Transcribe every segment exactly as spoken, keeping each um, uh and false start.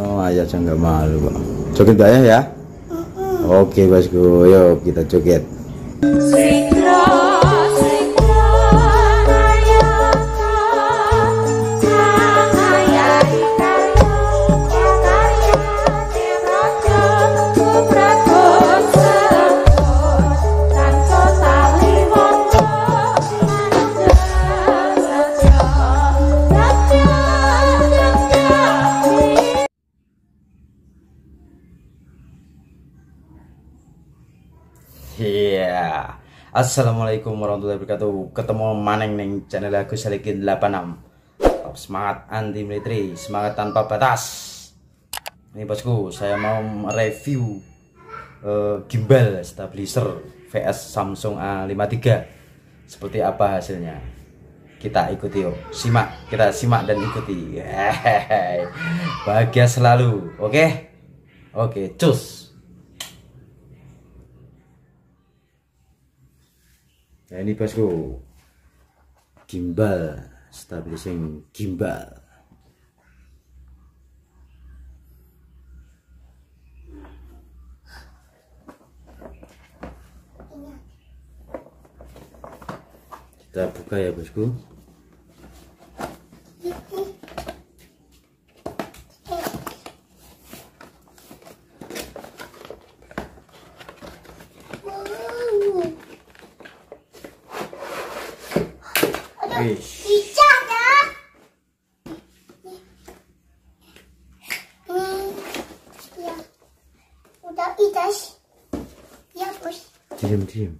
Oh ayah aja nggak malu kok. Joget gak ya ya? Oke bosku, yuk kita joget. Iya, yeah. Assalamualaikum warahmatullahi wabarakatuh. Ketemu maneng neng channel aku Salikin delapan enam. Tetap semangat anti military, semangat tanpa batas. Ini bosku, saya mau review uh, gimbal stabilizer vs Samsung A lima tiga. Seperti apa hasilnya? Kita ikuti yuk. Simak, kita simak dan ikuti. Hehehe. Bahagia selalu, oke? Okay? Oke, okay, cus. Nah ini bosku, gimbal, stabilizing gimbal. Kita buka ya bosku. Bisa ya. Ini ya. Udah itas. Ya bos. Diam diam.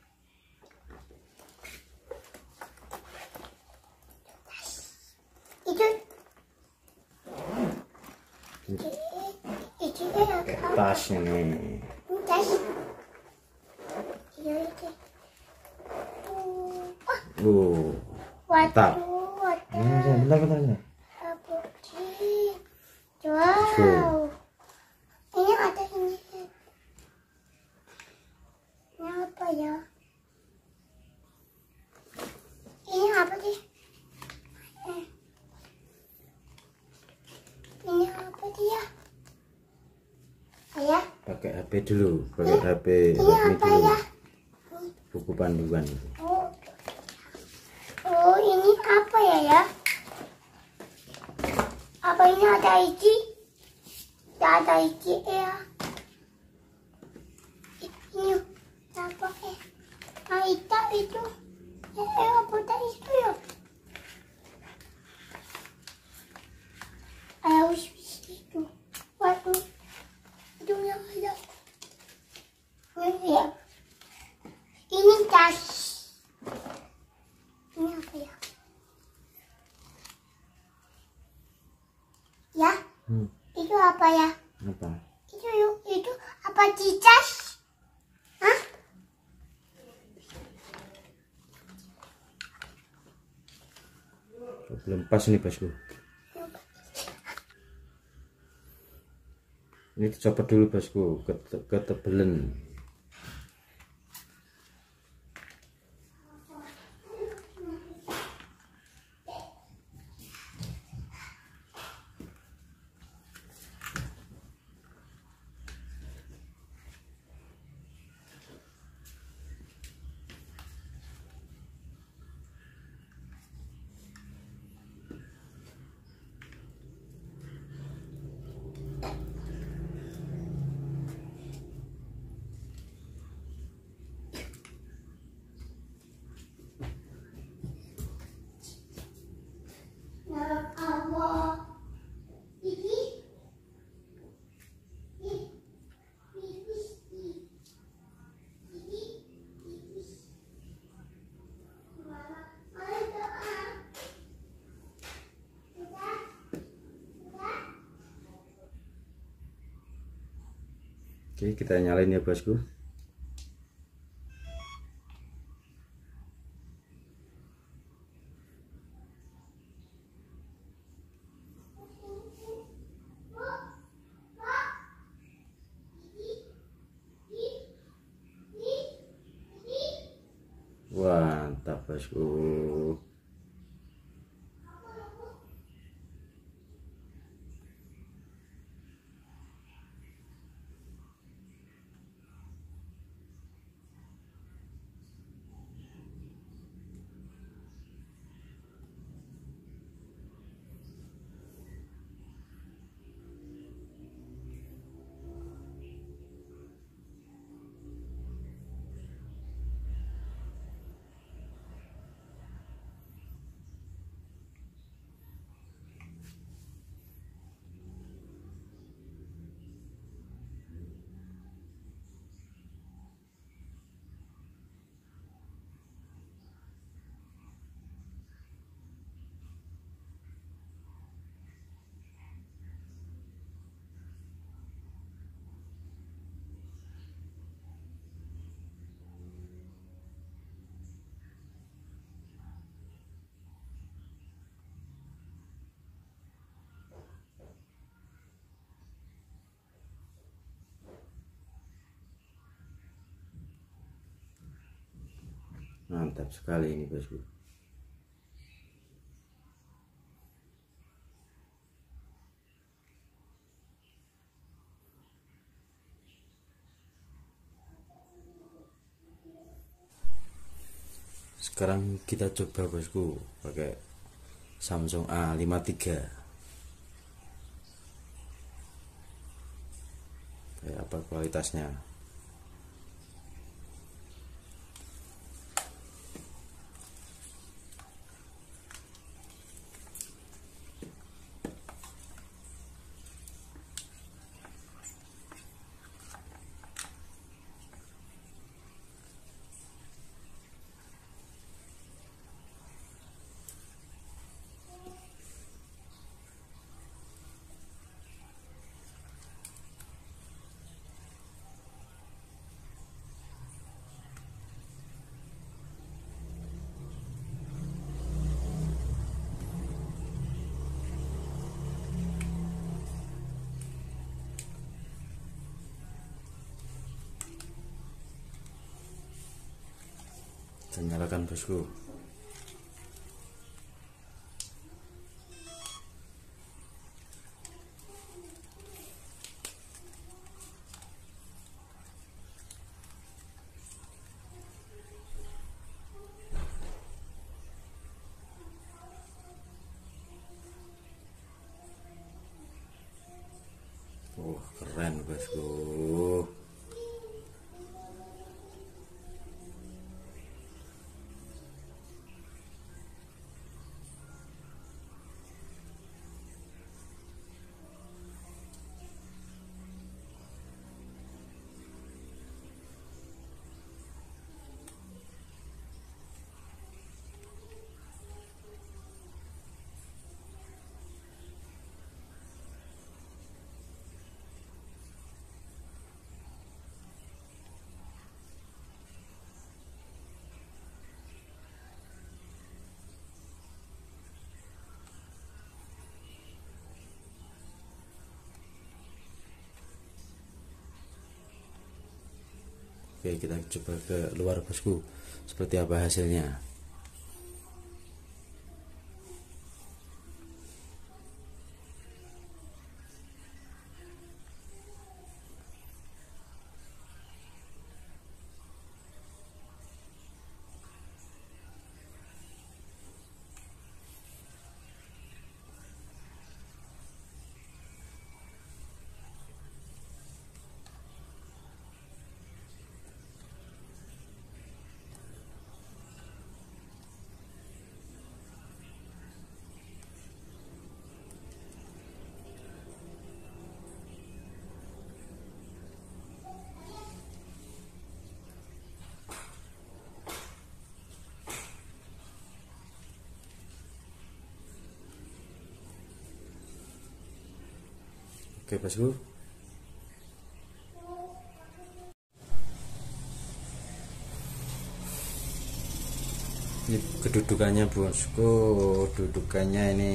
Itu. Itu apa? Tas ini. Tas. Iya itu. Oh. Waduh, waduh. Bentar, bentar, bentar. Wow. Ini ada ini. Ini apa ya? Ini apa sih? Ini apa dia? Ayah? Pakai H P dulu, pakai H P. Ini apa ya? Buku panduan. Oh. Oh, ini apa ya ya? Apa ini ada iki? Tidak ada iki ya. Ini apa eh? Aita itu. Ya, eh, apa itu ya? Ayo itu. Waduh. Itu yang ada. Ini ya. Ini tas. Ini apa ya? Ya? Hmm. Itu apa ya? Apa? Itu itu apa cicas? Hah? Belum pas nih bosku. Ini dicopot dulu bosku, ketebelan. Oke, kita nyalain ya bosku. Wah, mantap bosku. Mantap sekali ini bosku. Sekarang kita coba bosku pakai Samsung A lima tiga. Kayak apa kualitasnya? Kita nyalakan bosku. Oh, keren bosku. Oke, kita coba ke luar bosku, seperti apa hasilnya. Oke bosku, ini kedudukannya bosku, dudukannya ini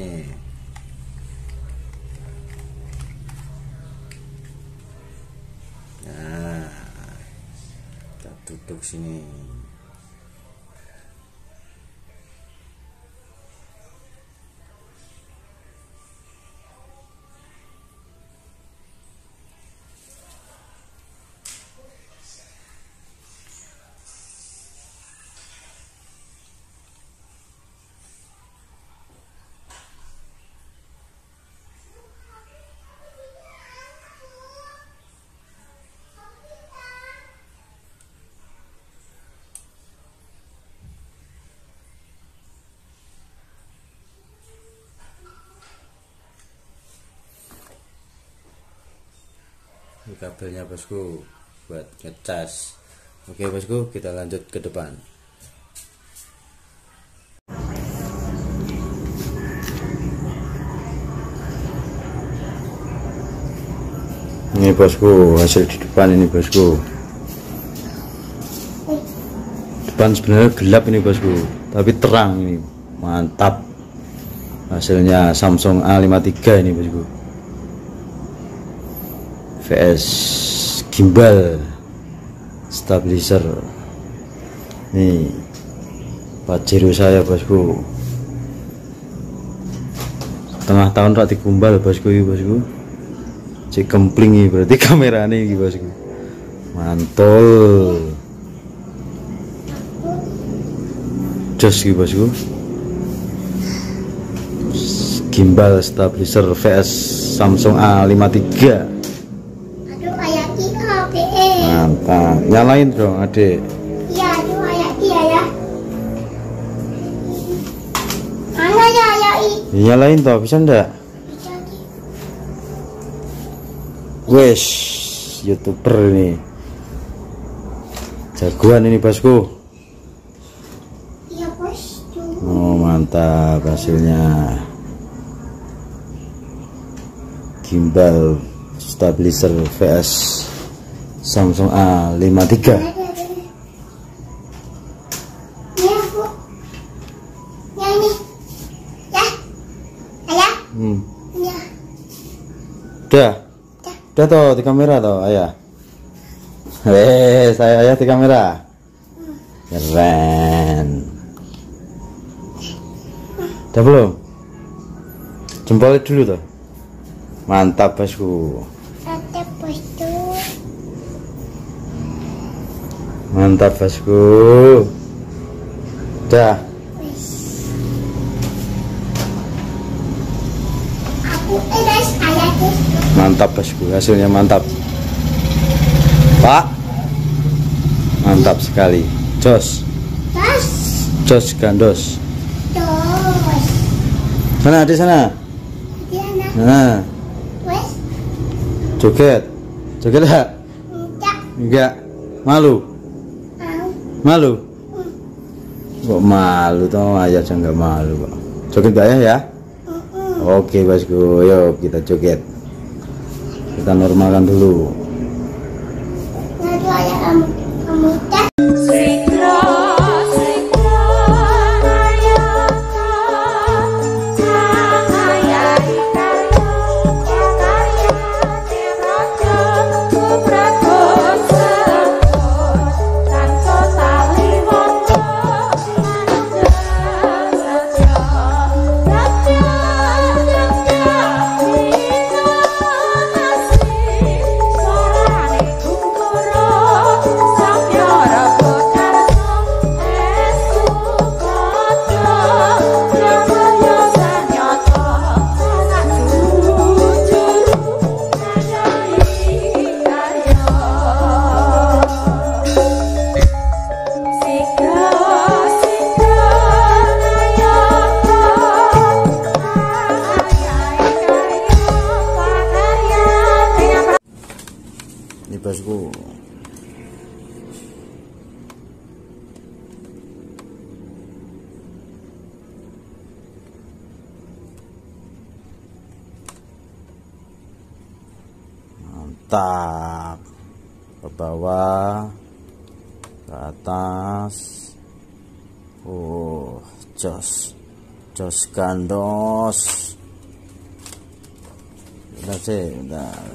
nah, kita duduk sini. Ini kabelnya bosku buat ngecas. Oke bosku, kita lanjut ke depan. Ini bosku, hasil di depan ini bosku. Depan sebenarnya gelap ini bosku, tapi terang ini, mantap. Hasilnya Samsung A lima tiga ini bosku. V S gimbal stabilizer nih, Pajero saya bosku. Setengah tahun tak digumbal bosku iki bosku. Cek kempling iki berarti kamerane iki bosku. Mantul. Jos iki bosku. Gimbal stabilizer V S Samsung A lima tiga. Aduh kayak ki H P E. Mantap. Nyalain dong adek. Iya aduh kayak ki ya. Mana ya ya i? Nyalain toh bisa ndak? Bisa ki. Wes, YouTuber ini. Jagoan ini bosku. Iya bos. Tuh. Oh mantap hasilnya. Gimbal stabilizer V S Samsung A lima tiga. Ada, ada. Ya bu. Ya ini. Ya. Ayah. Hmm. Ya. Udah. Dah. Udah toh di kamera toh ayah. Hei, saya ayah di kamera. Keren. Udah belum? Jempolnya dulu toh. Mantap bosku. Ada bos tuh. Mantap bosku. Udah. Wes. Aku eres ayah tuh. Mantap bosku, hasilnya mantap. Pak. Mantap sekali. Jos. Tos. Jos gandos. Tos. Sana di sana. Dia nak. Nah, Wes. joget. Joget enggak? Enggak. Enggak. Malu. Mau. Malu. Kok malu toh ayah aja enggak malu kok. Joget enggak ya ya? Mm-mm. Oke bosku, yuk kita joget. Kita normalkan dulu. Ngadu ayah kamu. Kamu tak. Ini bosku. Mantap. Ke bawah, ke atas. Oh, jos. Jos gandos. Bentar sih, bentar.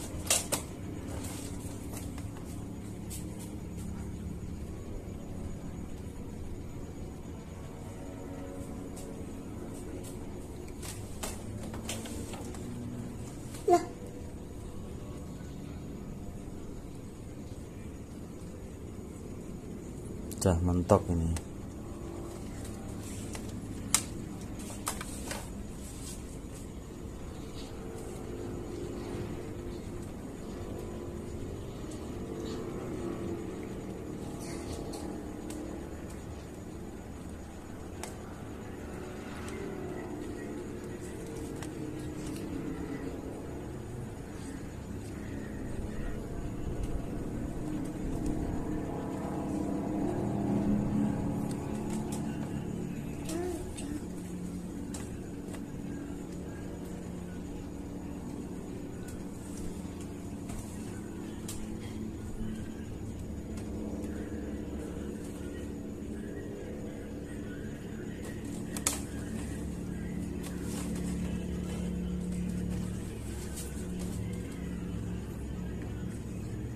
Lah. Udah mentok ini.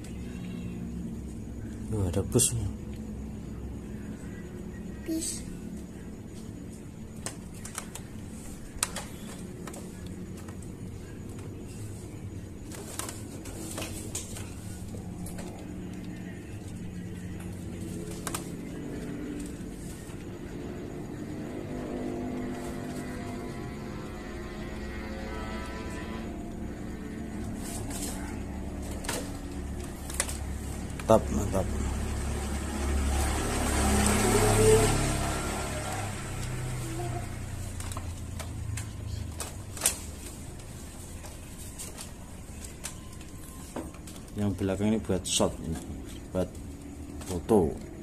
Duh, ada busnya. Bis. Mantap, mantap. Yang belakang ini buat shot ini, buat foto.